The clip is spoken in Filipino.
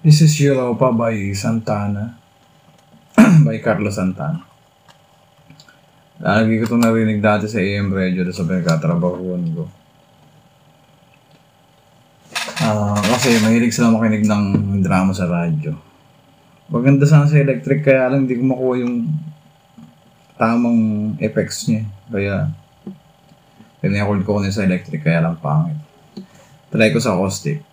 This is Europa by Santana. By Carlos Santana. Lagi ko itong narinig dati sa AM radio sa pinagkatrabahuan ko. Kasi mahilig sila makinig ng drama sa radyo. Maganda sana sa electric, kaya lang hindi ko makuha yung tamang effects niya. Kaya pinarecord ko sa electric, kaya lang pangit. Try ko sa acoustic.